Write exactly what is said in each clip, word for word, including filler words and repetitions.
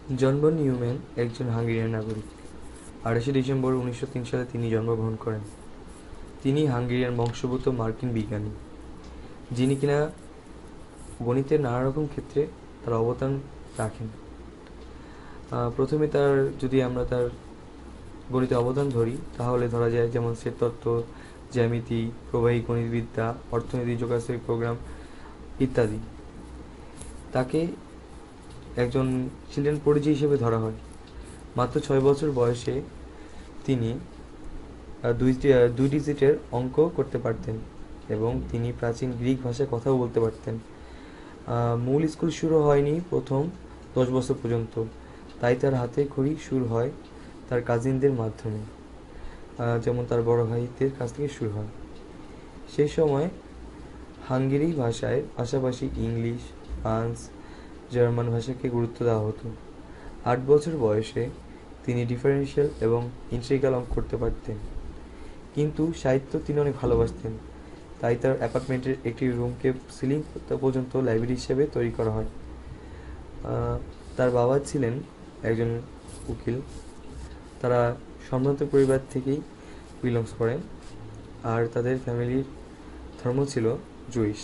জন von Neumann একজন Hungarian নাগরিক। আঠাশে ডিসেম্বর উনিশশো তিন সালে তিনি জন্মগ্রহণ করেন। তিনি হাঙ্গেরিয়ান বংশোদ্ভূত মার্কিন বিজ্ঞানী, যিনি কিনা গণিতের নানা রকম ক্ষেত্রে তার অবদান রাখেন। প্রথমে তার যদি আমরা তার গণিতে অবদান ধরি, তাহলে ধরা যায় যেমন সেটতত্ত্ব, জ্যামিতি, প্রবাহী গণিতবিদ্যা, অর্থনীতি, যোগাযোগ প্রোগ্রাম ইত্যাদি। তাকে একজন চিলড্রেন প্রডিজি হিসেবে ধরা হয়। মাত্র ছয় বছর বয়সে তিনি দুই দুই ডিজিটের অঙ্ক করতে পারতেন এবং তিনি প্রাচীন গ্রিক ভাষায় কথাও বলতে পারতেন। মূল স্কুল শুরু হয়নি প্রথম দশ বছর পর্যন্ত, তাই তার হাতে খড়ি শুরু হয় তার কাজিনদের মাধ্যমে, যেমন তার বড় ভাইদের কাছ থেকে শুরু হয়। সেই সময় হাঙ্গেরি ভাষায় পাশাপাশি ইংলিশ, ফ্রান্স, জার্মান ভাষাকে গুরুত্ব দেওয়া হতো। আট বছর বয়সে তিনি ডিফারেনশিয়াল এবং ইন্টিগ্রাল অঙ্ক করতে পারতেন, কিন্তু সাহিত্য তিনি অনেক ভালোবাসতেন, তাই তার অ্যাপার্টমেন্টের একটি রুমকে সিলিং পর্যন্ত লাইব্রেরি হিসেবে তৈরি করা হয়। তার বাবা ছিলেন একজন উকিল। তারা সম্ভ্রান্ত পরিবার থেকেই বিলংস করেন, আর তাদের ফ্যামিলির ধর্ম ছিল জুইশ।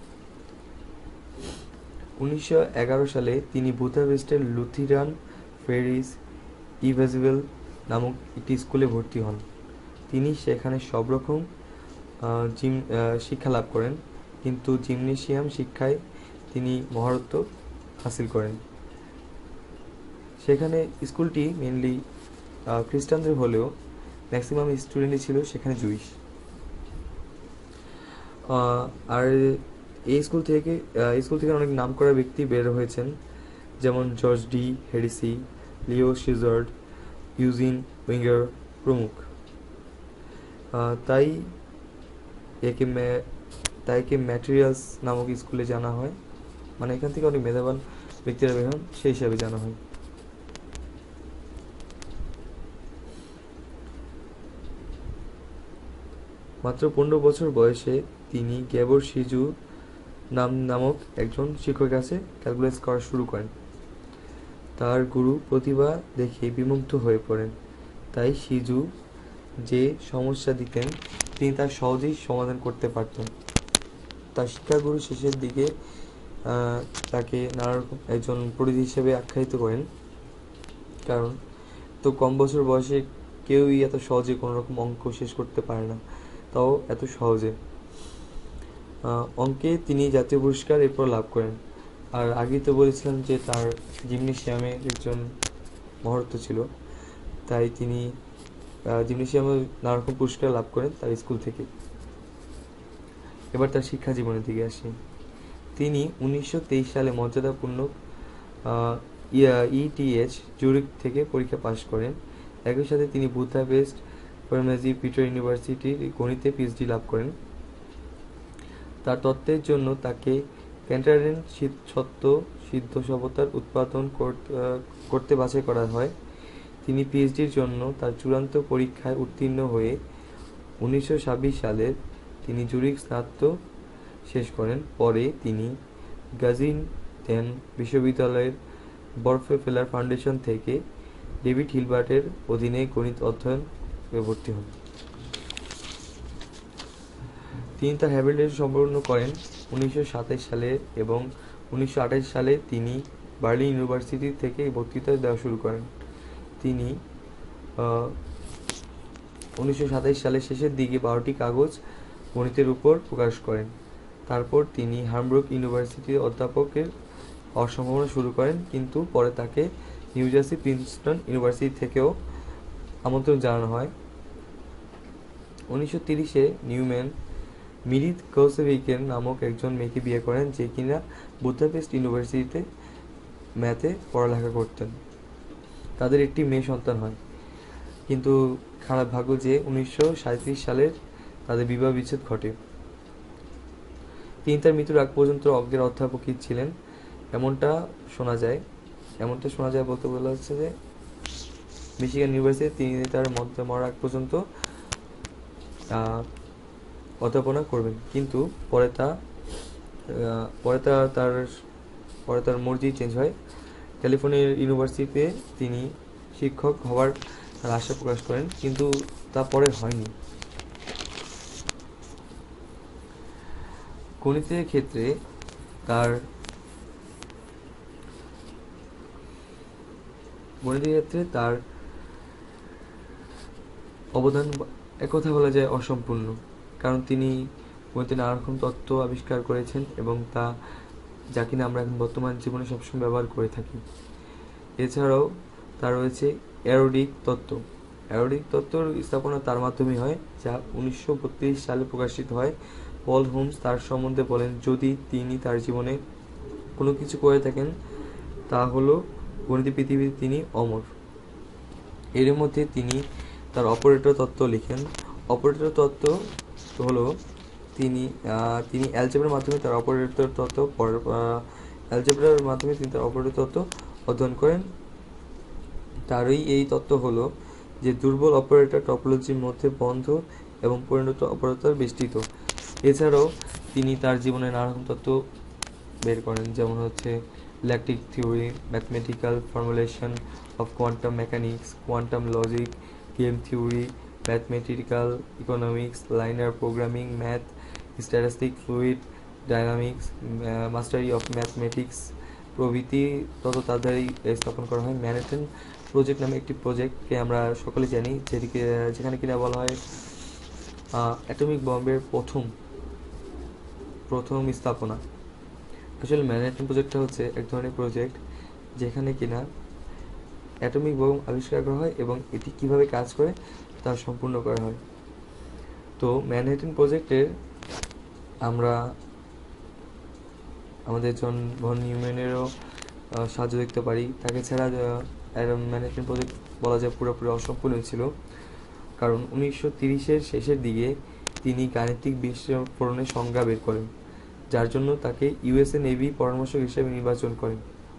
উনিশশো এগারো সালে তিনি বুদাপেস্টের লুথিরান ফেরিস ইভাজিবেল নামক একটি স্কুলে ভর্তি হন। তিনি সেখানে সব রকম জিম শিক্ষা লাভ করেন, কিন্তু জিমনেশিয়াম শিক্ষায় তিনি মহারত্ব হাসিল করেন। সেখানে স্কুলটি মেনলি খ্রিস্টানদের হলেও ম্যাক্সিমাম স্টুডেন্টই ছিল সেখানে জুইশ। আর এই স্কুল থেকে স্কুল থেকে অনেক নাম করা ব্যক্তি বের হয়েছেন, যেমন George de Hevesy, Leo Szilard, Eugene উইঙ্গার প্রমুখ। তাই একে তাইকে ম্যাটেরিয়ালস নামক স্কুলে জানা হয়, মানে এখান থেকে অনেক মেধাবান ব্যক্তিরা বের হন সেই হিসাবে জানা হয়। মাত্র পনেরো বছর বয়সে তিনি গ্যাবর শিজু নাম নামক একজন শিক্ষকের কাছে ক্যালকুলাস করা শুরু করেন। তার গুরু প্রতিভা দেখে বিমুগ্ধ হয়ে পড়েন, তাই শিজু যে সমস্যা দিতেন তিনি তার সহজেই সমাধান করতে পারতেন। তার শিক্ষাগুরু শেষের দিকে তাকে নানা রকম একজন প্রডিজি হিসেবে আখ্যায়িত করেন, কারণ তো কম বছর বয়সে কেউই এত সহজে কোনো রকম অঙ্ক শেষ করতে পারে না, তাও এত সহজে। অঙ্কে তিনি জাতীয় পুরস্কার এরপর লাভ করেন। আর আগেই তো বলেছিলাম যে তার জিমনেশিয়ামে একজন মহরত্ব ছিল, তাই তিনি জিমনেশিয়ামে নানা রকম পুরস্কার লাভ করেন তার স্কুল থেকে। এবার তার শিক্ষা জীবনের দিকে আসি। তিনি উনিশশো তেইশ সালে মর্যাদাপূর্ণ ইটিএইচ জুরিক থেকে পরীক্ষা পাশ করেন। একই সাথে তিনি বুদাপেস্ট ফার্মেজি পিটার ইউনিভার্সিটির গণিতে পিএইচডি লাভ করেন। তার তত্ত্বের জন্য তাকে ক্যান্টারেন সত্য সিদ্ধ সভ্যতার উৎপাদন করতে বাছাই করা হয়। তিনি পিএইচডির জন্য তার চূড়ান্ত পরীক্ষায় উত্তীর্ণ হয়ে উনিশশো ছাব্বিশ সালে তিনি জুরিক স্নাতক শেষ করেন। পরে তিনি গাজিনটেন বিশ্ববিদ্যালয়ের বরফেফেলার ফাউন্ডেশন থেকে ডেভিড হিলবার্টের অধীনে গণিত অধ্যয়ন ভর্তি হন। তিনি তার হ্যাবিলিটেশন সম্পন্ন করেন উনিশশো সাতাশ সালে এবং উনিশশো আঠাশ সালে তিনি বার্লিন ইউনিভার্সিটি থেকে বক্তৃতা দেওয়া শুরু করেন। তিনি উনিশশো সাতাশ সালের শেষের দিকে বারোটি কাগজ গণিতের উপর প্রকাশ করেন। তারপর তিনি হামবুর্গ ইউনিভার্সিটির অধ্যাপকের হওয়ার সম্ভাবনা শুরু করেন, কিন্তু পরে তাকে নিউ জার্সি প্রিন্সটন ইউনিভার্সিটি থেকেও আমন্ত্রণ জানানো হয়। উনিশশো তিরিশে নিউম্যান মিরিত কৌসেভিকের নামক একজন মেয়েকে বিয়ে করেন, যে কিনা বুদাপেস্ট ইউনিভার্সিটিতে ম্যাথে পড়ালেখা করতেন। তাদের একটি মেয়ে সন্তান হয়, কিন্তু খারাপ ভাগ্য যে উনিশশো সাঁইত্রিশ সালের তাদের বিবাহ বিচ্ছেদ ঘটে। তিনি তার মৃত্যুর আগ পর্যন্ত অজ্ঞের অধ্যাপকই ছিলেন, এমনটা শোনা যায় এমনটা শোনা যায় বলতে বলা হচ্ছে যে মিশিগান ইউনিভার্সিটি তিনি তার মধ্যে মরার আগ পর্যন্ত অধ্যাপনা করবেন, কিন্তু পরে তা পরে তা তার পরে তার মর্জি চেঞ্জ হয় ক্যালিফোর্নিয়া ইউনিভার্সিটিতে তিনি শিক্ষক হওয়ার তার আশা প্রকাশ করেন, কিন্তু তা পরে হয়নি। গণিতের ক্ষেত্রে তার গণিতের ক্ষেত্রে তার অবদান একথা বলা যায় অসম্পূর্ণ, কারণ তিনি গণিতে নানা রকম তত্ত্ব আবিষ্কার করেছেন এবং তা যা কিনা আমরা এখন বর্তমান জীবনে সবসময় ব্যবহার করে থাকি। এছাড়াও তার রয়েছে অ্যারোডিক তত্ত্ব। অ্যারোডিক তত্ত্বর স্থাপনা তার মাধ্যমে হয়, যা উনিশশো বত্রিশ সালে প্রকাশিত হয়। পল হোমস তার সম্বন্ধে বলেন, যদি তিনি তার জীবনে কোনো কিছু করে থাকেন তা হলো গণিত পৃথিবীতে তিনি অমর। এর মধ্যে তিনি তার অপারেটর তত্ত্ব লিখেন। অপারেটর তত্ত্ব হলো তিনি তিনি অ্যালজেব্রার মাধ্যমে তার অপারেটর তত্ত্ব অ্যালজেব্রার মাধ্যমে তিনি তার অপারেটর তত্ত্ব অধ্যয়ন করেন। তারই এই তত্ত্ব হলো যে দুর্বল অপারেটর টপোলজির মধ্যে বন্ধ এবং পরিণত অপারেটর বেষ্টিত। এছাড়াও তিনি তার জীবনে নানা রকম তত্ত্ব বের করেন, যেমন হচ্ছে electric theory, mathematical formulation of quantum mechanics, quantum logic, game theory, mathematical economics, linear programming, math, statistic, fluid dynamics, mastery of mathematics প্রভৃতি তত্ত্ব তার দ্বারাই স্থাপন করা হয়। ম্যানহাটন প্রজেক্ট নামে একটি প্রজেক্টকে আমরা সকলে জানি, যেদিকে যেখানে কিনা বলা হয় অ্যাটমিক বম্বের প্রথম প্রথম স্থাপনা। আসলে ম্যানহাটন প্রজেক্টটা হচ্ছে এক ধরনের প্রজেক্ট যেখানে কিনা অ্যাটমিক বোম আবিষ্কার করা হয় এবং এটি কিভাবে কাজ করে তা সম্পূর্ণ করা হয়। তো ম্যানহাটন প্রজেক্টের আমরা আমাদের জন ভন নিউম্যানেরও সাহায্য দেখতে পারি। তাকে ছাড়া ম্যানহাটন প্রজেক্ট বলা যায় পুরোপুরি অসম্পূর্ণ ছিল, কারণ উনিশশো তিরিশের শেষের দিকে তিনি গাণিতিক বিস্ফোরণের সংজ্ঞা বের করেন, যার জন্য তাকে ইউএসএ নেভি পরামর্শক হিসেবে নির্বাচন করেন।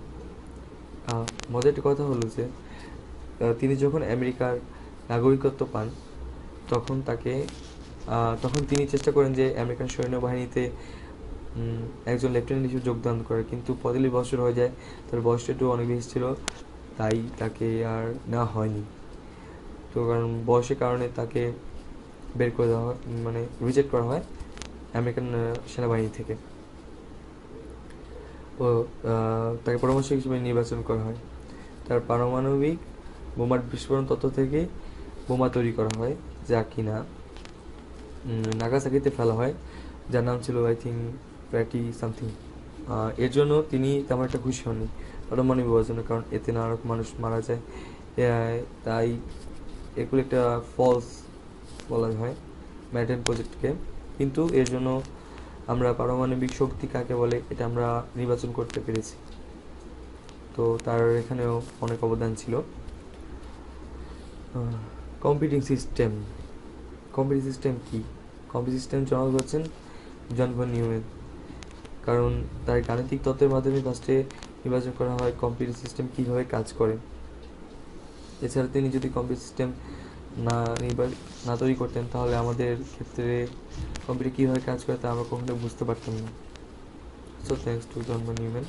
মজার একটি কথা হলো যে তিনি যখন আমেরিকার নাগরিকত্ব পান তখন তাকে তখন তিনি চেষ্টা করেন যে আমেরিকান সৈন্যবাহিনীতে একজন লেফটেন্যান্ট হিসেবে যোগদান করে, কিন্তু পঁয়তাল্লিশ বছর হয়ে যায়, তার বয়সটা একটু অনেক বেশি ছিল, তাই তাকে আর নেওয়া হয়নি। তো কারণ বয়সের কারণে তাকে বের করে দেওয়া হয়, মানে রিজেক্ট করা হয় আমেরিকান সেনাবাহিনী থেকে। ও তাকে পরামর্শক হিসেবে নির্বাচন করা হয়। তার পারমাণবিক বোমার বিস্ফোরণ তত্ত্ব থেকে বোমা তৈরি করা হয়, যা কিনা নাগাসাকিতে ফেলা হয়, যার নাম ছিল আই থিঙ্ক প্যাটি সামথিং। এর জন্য তিনি তেমন একটা খুশি হননি পারমাণবিক বোমার জন্য, কারণ এতে নানা রকম মানুষ মারা যায়, তাই এগুলো একটা ফলস বলা হয় ম্যানহাটন প্রজেক্টকে। কিন্তু এর জন্য আমরা পারমাণবিক শক্তি কাকে বলে এটা আমরা নির্বাচন করতে পেরেছি। তো তার এখানেও অনেক অবদান ছিল। কম্পিউটিং সিস্টেম কম্পিউটিং সিস্টেম কি? কম্পিউটিং সিস্টেম জনক হচ্ছেন জন ভন নিউম্যান, কারণ তার গাণিতিক তত্ত্বের মাধ্যমে ফার্স্টে নির্বাচন করা হয় কম্পিউটার সিস্টেম কীভাবে কাজ করে। এছাড়া তিনি যদি কম্পিউটার সিস্টেম না নির্বাচন না তৈরি করতেন তাহলে আমাদের ক্ষেত্রে কম্পিউটার কীভাবে কাজ করে তা আমরা কখনো বুঝতে পারতাম না। So thanks to John von Neumann.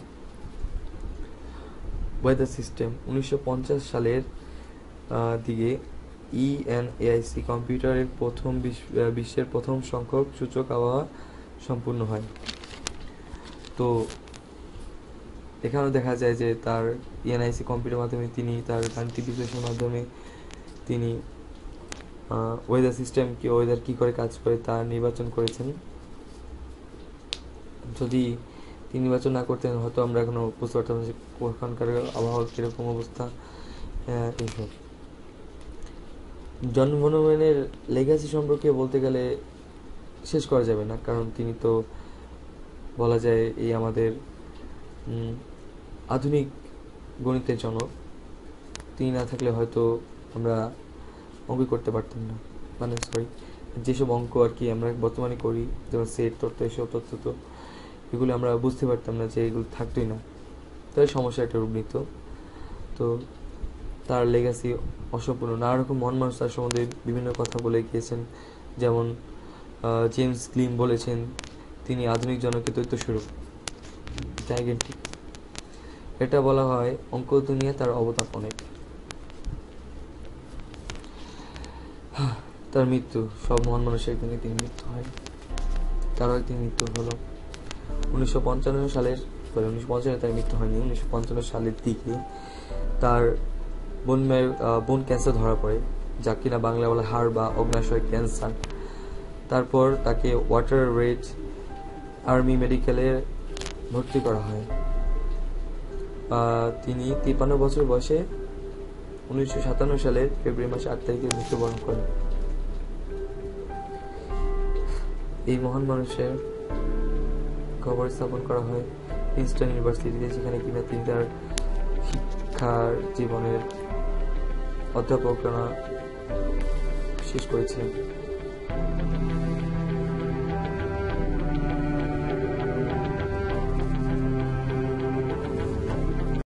Weather system উনিশশো পঞ্চাশ সালের দিকে ইএনএআইসি কম্পিউটারের প্রথম বিশ্বের প্রথম সংখ্যক সূচক আবহাওয়া সম্পূর্ণ হয়। তো এখানেও দেখা যায় যে তার ইএনআইসি কম্পিউটার মাধ্যমে তিনি তার গাণিতিক বিশ্লেষণের মাধ্যমে তিনি ওয়েদার সিস্টেম কি ওয়েদার কী করে কাজ করে তা নির্বাচন করেছেন। যদি তিনি নির্বাচন না করতেন হয়তো আমরা এখনও বুঝতে পারতাম যে ওখানকার আবহাওয়ার কীরকম অবস্থা এইসব। জন ভন নিউম্যানের লেগাসি সম্পর্কে বলতে গেলে শেষ করা যাবে না, কারণ তিনি তো বলা যায় এই আমাদের আধুনিক গণিতের জনক। তিনি না থাকলে হয়তো আমরা অঙ্ক করতে পারতাম না, মানে সরি যেসব অঙ্ক আর কি আমরা বর্তমানে করি, যেমন সেট তত্ত্ব এসব তত্ত্ব, তো এগুলো আমরা বুঝতে পারতাম না যে এগুলো থাকতোই না, তাই সমস্যা একটা রূপ নিত। তো তার লেগাসি অসম্পূর্ণ। নানা রকম মহান মানুষ তার সম্বন্ধে বিভিন্ন কথা বলে গিয়েছেন, যেমন জেমস গ্লিম বলেছেন তিনি আধুনিক জনকের তথ্যস্বরূপ, জাইগেন্টিক। এটা বলা হয় অঙ্ক দুনিয়া তার অবদান অনেক। তার মৃত্যু, সব মহান মানুষের একদিন একদিন মৃত্যু হয়, তারও একদিন মৃত্যু হলো। উনিশশো পঞ্চান্ন সালের উনিশশো পঞ্চান্ন তার মৃত্যু হয়নি। উনিশশো পঞ্চান্ন সালের দিকে তার বোন বোন ক্যান্সার ধরা পড়ে, যা কিনা বাংলা বলে হাড় বা অগ্নাশয় ক্যান্সার। তারপর তাকে ওয়াটার রেড আর্মি মেডিকেলে ভর্তি করা হয়। তিনি তিপ্পান্ন বছর বয়সে উনিশশো সাতান্ন সালের ফেব্রুয়ারি মাসে আট তারিখে মৃত্যুবরণ করেন। এই মহান মানুষের কবর স্থাপন করা হয় প্রিন্সটন ইউনিভার্সিটিতে, যেখানে কিনা তিনি তার শিক্ষার জীবনের অধ্যাপনা শেষ করেছিলেন।